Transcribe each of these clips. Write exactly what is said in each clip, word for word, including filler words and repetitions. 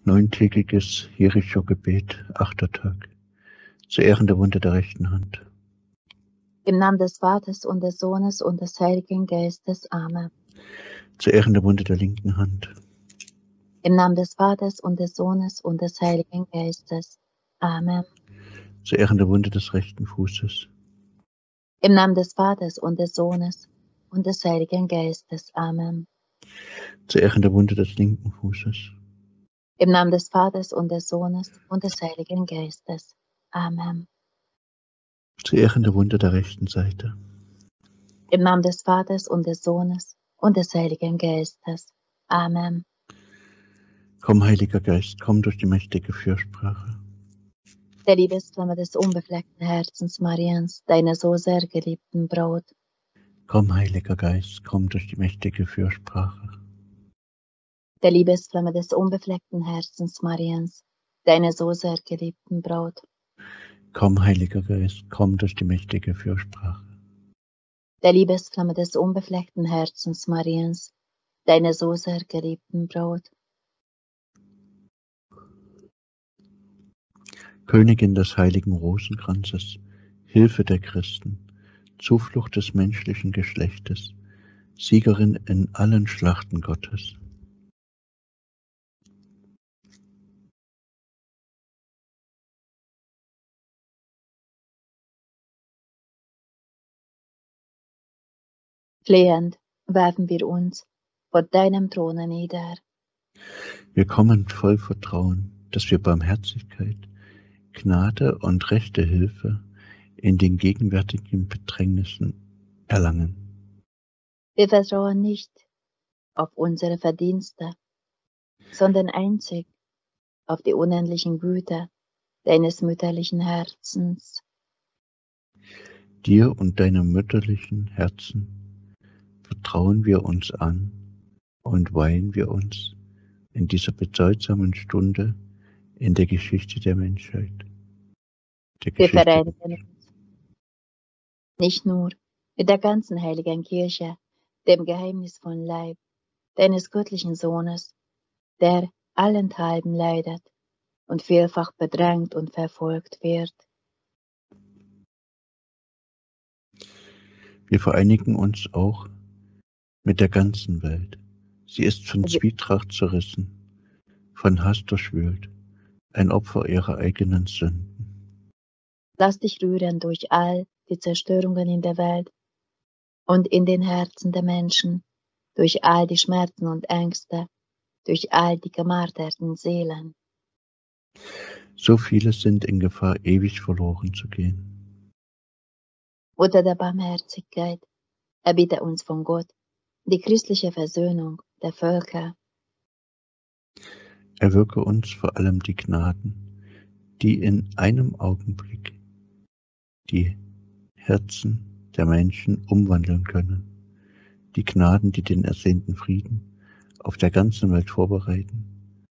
Neuntägiges Jericho-Gebet, achter Tag. Zu Ehren der Wunde der rechten Hand. Im Namen des Vaters und des Sohnes und des Heiligen Geistes. Amen. Zu Ehren der Wunde der linken Hand. Im Namen des Vaters und des Sohnes und des Heiligen Geistes. Amen. Zu Ehren der Wunde des rechten Fußes. Im Namen des Vaters und des Sohnes und des Heiligen Geistes. Amen. Zu Ehren der Wunde des linken Fußes. Im Namen des Vaters und des Sohnes und des Heiligen Geistes. Amen. Zu Ehren der Wunde der rechten Seite. Im Namen des Vaters und des Sohnes und des Heiligen Geistes. Amen. Komm, Heiliger Geist, komm durch die mächtige Fürsprache. Der Liebesflamme des unbefleckten Herzens Mariens, deiner so sehr geliebten Braut. Komm, Heiliger Geist, komm durch die mächtige Fürsprache. Der Liebesflamme des unbefleckten Herzens Mariens, deiner so sehr geliebten Braut. Komm, Heiliger Geist, komm durch die mächtige Fürsprache. Der Liebesflamme des unbefleckten Herzens Mariens, deiner so sehr geliebten Braut. Königin des heiligen Rosenkranzes, Hilfe der Christen, Zuflucht des menschlichen Geschlechtes, Siegerin in allen Schlachten Gottes. Flehend werfen wir uns vor deinem Throne nieder. Wir kommen voll Vertrauen, dass wir Barmherzigkeit, Gnade und rechte Hilfe in den gegenwärtigen Bedrängnissen erlangen. Wir vertrauen nicht auf unsere Verdienste, sondern einzig auf die unendlichen Güter deines mütterlichen Herzens. Dir und deinem mütterlichen Herzen vertrauen wir uns an und weihen wir uns in dieser bedeutsamen Stunde in der Geschichte der Menschheit. Der Wir Geschichte vereinigen uns nicht nur mit der ganzen heiligen Kirche, dem geheimnisvollen Leib deines göttlichen Sohnes, der allenthalben leidet und vielfach bedrängt und verfolgt wird. Wir vereinigen uns auch mit der ganzen Welt. Sie ist von Also, Zwietracht zerrissen, von Hass durchwühlt, ein Opfer ihrer eigenen Sünden. lass dich rühren durch all die Zerstörungen in der Welt und in den Herzen der Menschen, durch all die Schmerzen und Ängste, durch all die gemarterten Seelen. So viele sind in Gefahr, ewig verloren zu gehen. Mutter der Barmherzigkeit, erbitte uns von Gott die christliche Versöhnung der Völker. Erwirke uns vor allem die Gnaden, die in einem Augenblick die Herzen der Menschen umwandeln können. Die Gnaden, die den ersehnten Frieden auf der ganzen Welt vorbereiten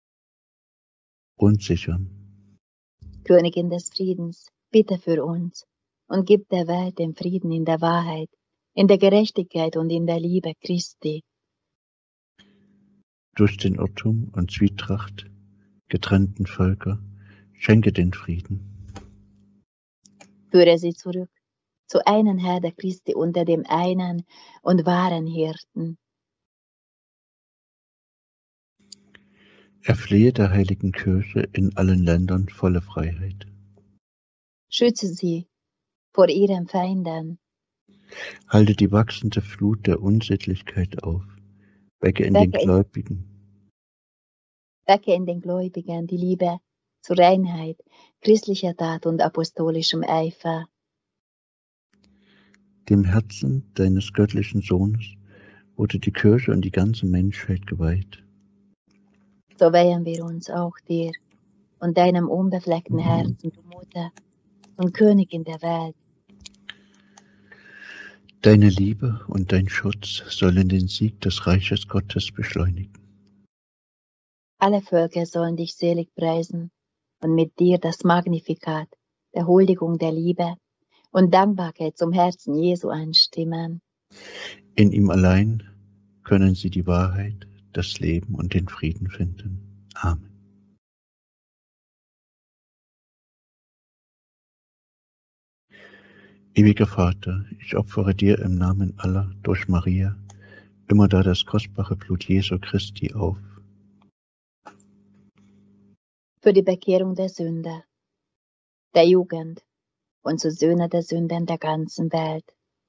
und sichern. Königin des Friedens, bitte für uns und gib der Welt den Frieden in der Wahrheit, in der Gerechtigkeit und in der Liebe Christi. Durch den Irrtum und Zwietracht getrennten Völker schenke den Frieden. Führe sie zurück zu einen Herde Christi unter dem einen und wahren Hirten. Erflehe der heiligen Kirche in allen Ländern volle Freiheit. Schütze sie vor ihren Feinden. Halte die wachsende Flut der Unsittlichkeit auf. Wecke in den Wecke in, Gläubigen wecke in den Gläubigen die Liebe zur Reinheit, christlicher Tat und apostolischem Eifer. Dem Herzen deines göttlichen Sohnes wurde die Kirche und die ganze Menschheit geweiht. So weihen wir uns auch dir und deinem unbefleckten Herzen, du Mutter und Königin der Welt. Deine Liebe und dein Schutz sollen den Sieg des Reiches Gottes beschleunigen. Alle Völker sollen dich selig preisen und mit dir das Magnifikat der Huldigung der Liebe und Dankbarkeit zum Herzen Jesu anstimmen. In ihm allein können sie die Wahrheit, das Leben und den Frieden finden. Amen. Ewiger Vater, ich opfere dir im Namen aller durch Maria immer da das kostbare Blut Jesu Christi auf. Für die Bekehrung der Sünder, der Jugend und zu Söhne der Sünder der ganzen Welt.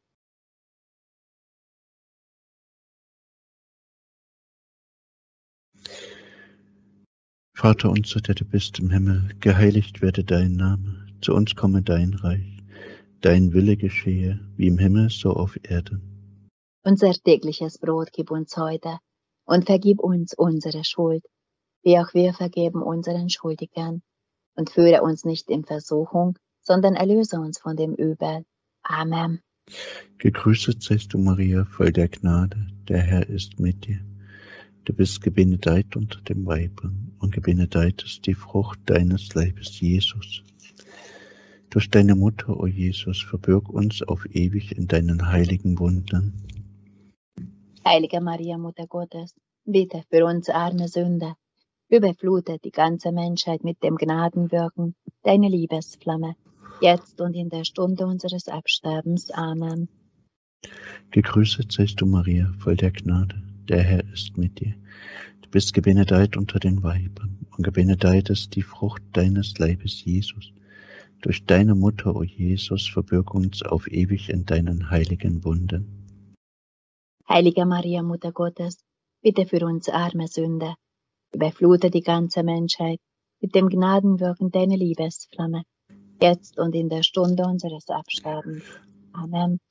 Vater unser, der du bist im Himmel, geheiligt werde dein Name, zu uns komme dein Reich, dein Wille geschehe, wie im Himmel, so auf Erden. Unser tägliches Brot gib uns heute und vergib uns unsere Schuld, wie auch wir vergeben unseren Schuldigern. Und führe uns nicht in Versuchung, sondern erlöse uns von dem Übel. Amen. Gegrüßet seist du, Maria, voll der Gnade, der Herr ist mit dir. Du bist gebenedeit unter den Weibern, und gebenedeit ist die Frucht deines Leibes, Jesus. Durch deine Mutter, o Jesus, verbirg uns auf ewig in deinen heiligen Wunden. Heilige Maria, Mutter Gottes, bitte für uns arme Sünder, überflute die ganze Menschheit mit dem Gnadenwirken deiner Liebesflamme, jetzt und in der Stunde unseres Absterbens. Amen. Gegrüßet seist du, Maria, voll der Gnade, der Herr ist mit dir. Du bist gebenedeit unter den Weibern, und gebenedeit ist die Frucht deines Leibes, Jesus. Durch deine Mutter, o Jesus, verbirg uns auf ewig in deinen heiligen Wunden. Heilige Maria, Mutter Gottes, bitte für uns arme Sünder, überflute die ganze Menschheit mit dem Gnadenwirken deiner Liebesflamme, jetzt und in der Stunde unseres Absterbens. Amen.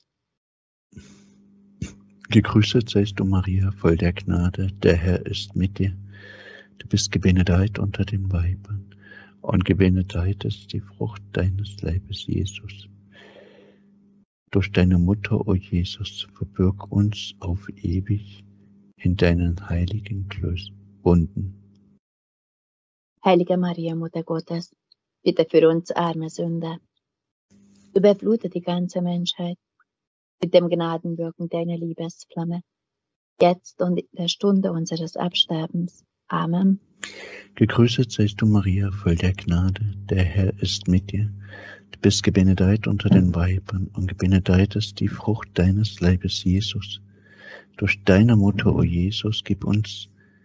Gegrüßet seist du, Maria, voll der Gnade, der Herr ist mit dir. Du bist gebenedeit unter den Weibern, und gebenedeit ist die Frucht deines Leibes, Jesus. Durch deine Mutter, o Jesus, verbirg uns auf ewig in deinen heiligen Wunden. Heilige Maria, Mutter Gottes, bitte für uns arme Sünder, überflute die ganze Menschheit mit dem Gnadenwirken deiner Liebesflamme, jetzt und in der Stunde unseres Absterbens. Amen. Gegrüßet seist du, Maria, voll der Gnade, der Herr ist mit dir. Du bist gebenedeit unter den Weibern, und gebenedeit ist die Frucht deines Leibes, Jesus. Durch deine Mutter, o Jesus, gib uns,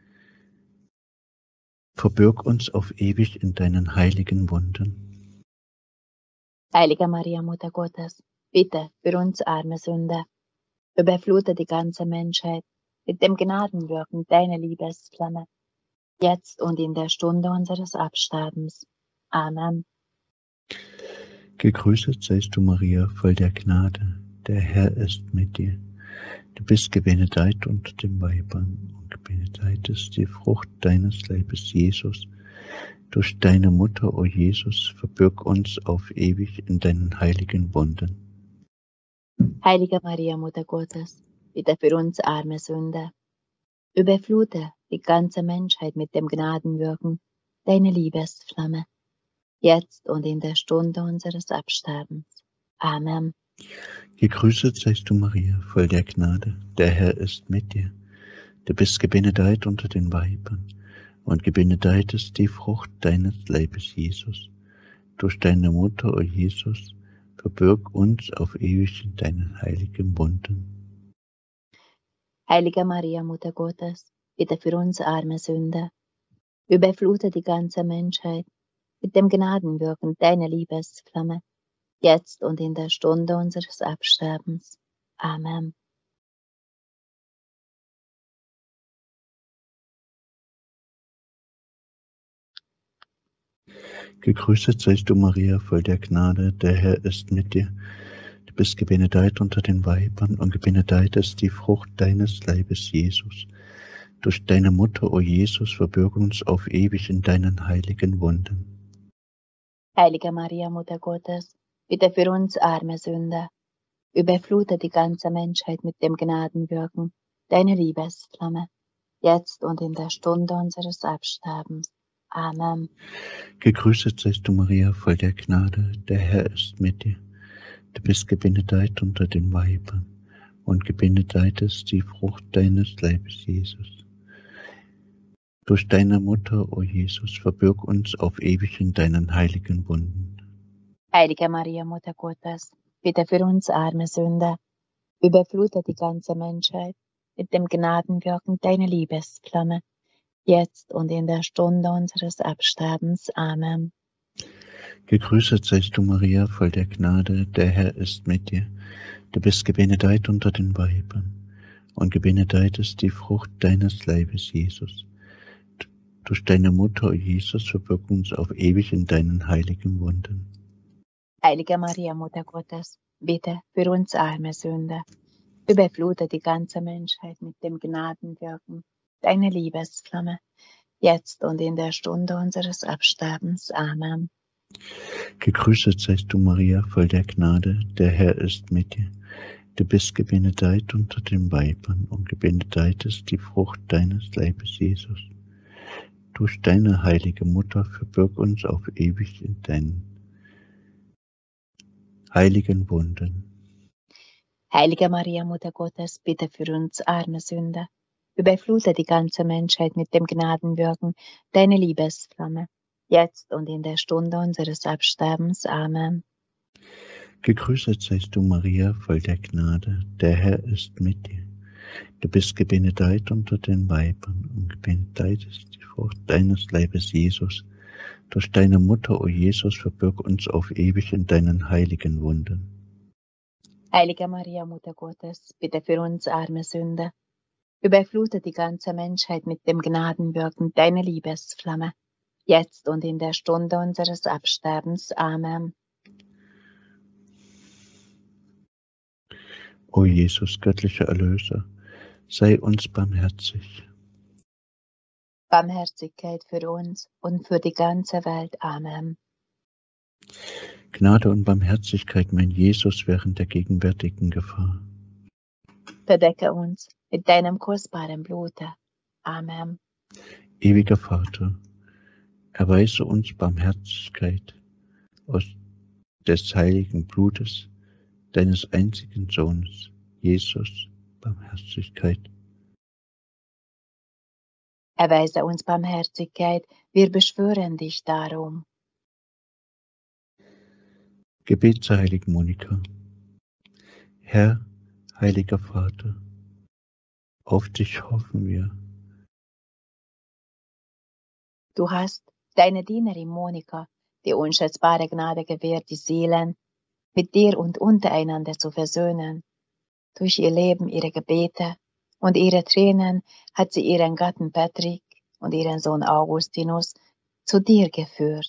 verbirg uns auf ewig in deinen heiligen Wunden. Heilige Maria, Mutter Gottes, bitte für uns arme Sünder, überflute die ganze Menschheit mit dem Gnadenwirken deiner Liebesflamme, jetzt und in der Stunde unseres Absterbens. Amen. Gegrüßet seist du, Maria, voll der Gnade, der Herr ist mit dir. Du bist gebenedeit unter den Weibern, und gebenedeit ist die Frucht deines Leibes, Jesus. Durch deine Mutter, o Jesus, verbirg uns auf ewig in deinen heiligen Wunden. Heilige Maria, Mutter Gottes, bitte für uns arme Sünder, überflute die ganze Menschheit mit dem Gnadenwirken deiner Liebesflamme, jetzt und in der Stunde unseres Absterbens. Amen. Gegrüßet seist du, Maria, voll der Gnade, der Herr ist mit dir. Du bist gebenedeit unter den Weibern, und gebenedeit ist die Frucht deines Leibes, Jesus. Durch deine Mutter, o Jesus, verbirg uns auf ewig in deinen heiligen Wunden. Heilige Maria, Mutter Gottes, bitte für uns arme Sünder, überflute die ganze Menschheit mit dem Gnadenwirken deiner Liebesflamme, jetzt und in der Stunde unseres Absterbens. Amen. Gegrüßet seist du, Maria, voll der Gnade, der Herr ist mit dir. Du bist gebenedeit unter den Weibern, und gebenedeit ist die Frucht deines Leibes, Jesus. Durch deine Mutter, o Jesus, verbirg uns auf ewig in deinen heiligen Wunden. Heilige Maria, Mutter Gottes, bitte für uns arme Sünder, überflute die ganze Menschheit mit dem Gnadenwirken deiner Liebesflamme, jetzt und in der Stunde unseres Absterbens. Amen. Gegrüßet seist du, Maria, voll der Gnade, der Herr ist mit dir. Du bist gebenedeit unter den Weibern, und gebenedeit ist die Frucht deines Leibes, Jesus. Durch deine Mutter, o Jesus, verbirg uns auf ewig in deinen heiligen Wunden. Heilige Maria, Mutter Gottes, bitte für uns arme Sünder, überflute die ganze Menschheit mit dem Gnadenwirken deiner Liebesflamme, jetzt und in der Stunde unseres Absterbens. Amen. Gegrüßet seist du, Maria, voll der Gnade, der Herr ist mit dir. Du bist gebenedeit unter den Weibern, und gebenedeit ist die Frucht deines Leibes, Jesus. Durch deine Mutter, o Jesus, verbirg uns auf ewig in deinen heiligen Wunden. Heilige Maria, Mutter Gottes, bitte für uns arme Sünder, überflute die ganze Menschheit mit dem Gnadenwirken deiner Liebesflamme, jetzt und in der Stunde unseres Absterbens. Amen. Gegrüßet seist du, Maria, voll der Gnade, der Herr ist mit dir. Du bist gebenedeit unter den Weibern, und gebenedeit ist die Frucht deines Leibes, Jesus. Durch deine heilige Mutter verbirg uns auf ewig in deinen heiligen Wunden. Heilige Maria, Mutter Gottes, bitte für uns arme Sünder, überflute die ganze Menschheit mit dem Gnadenwirken deiner Liebesflamme, jetzt und in der Stunde unseres Absterbens. Amen. Gegrüßet seist du, Maria, voll der Gnade, der Herr ist mit dir. Du bist gebenedeit unter den Weibern, und gebenedeit ist die Frucht deines Leibes, Jesus. Durch deine Mutter, o Jesus, verbirg uns auf ewig in deinen heiligen Wunden. Heilige Maria, Mutter Gottes, bitte für uns arme Sünder, überflute die ganze Menschheit mit dem Gnadenwirken deiner Liebesflamme, jetzt und in der Stunde unseres Absterbens. Amen. O Jesus, göttlicher Erlöser, sei uns barmherzig. Barmherzigkeit für uns und für die ganze Welt. Amen. Gnade und Barmherzigkeit, mein Jesus, während der gegenwärtigen Gefahr. Verdecke uns mit deinem kostbaren Blute. Amen. Ewiger Vater, erweise uns Barmherzigkeit aus des heiligen Blutes deines einzigen Sohnes, Jesus, Barmherzigkeit. Erweise uns Barmherzigkeit, wir beschwören dich darum. Gebet zur heiligen Monika. Herr, heiliger Vater, auf dich hoffen wir. Du hast deine Dienerin Monika die unschätzbare Gnade gewährt, die Seelen mit dir und untereinander zu versöhnen. Durch ihr Leben, ihre Gebete und ihre Tränen hat sie ihren Gatten Patrick und ihren Sohn Augustinus zu dir geführt.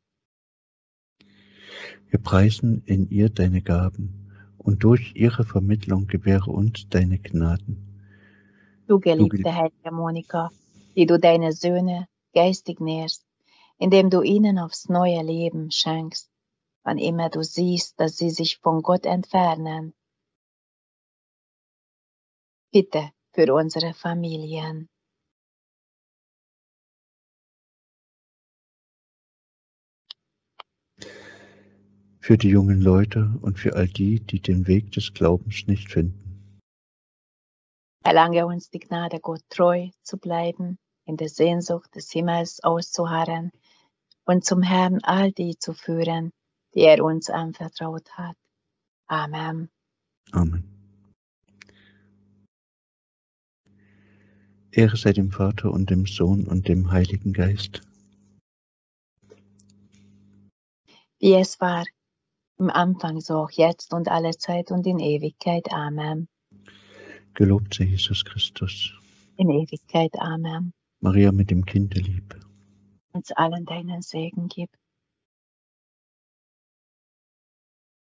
Wir preisen in ihr deine Gaben, und durch ihre Vermittlung gewähre uns deine Gnaden. Du geliebte heilige Monika, die du deine Söhne geistig nährst, indem du ihnen aufs neue Leben schenkst, wann immer du siehst, dass sie sich von Gott entfernen. Bitte für unsere Familien. Für die jungen Leute und für all die, die den Weg des Glaubens nicht finden. Erlange uns die Gnade, Gott treu zu bleiben, in der Sehnsucht des Himmels auszuharren und zum Herrn all die zu führen, die er uns anvertraut hat. Amen. Amen. Ehre sei dem Vater und dem Sohn und dem Heiligen Geist. Wie es war im Anfang, so auch jetzt und alle Zeit und in Ewigkeit. Amen. Gelobt sei Jesus Christus. In Ewigkeit. Amen. Maria mit dem Kinde lieb. Uns allen deinen Segen gibt.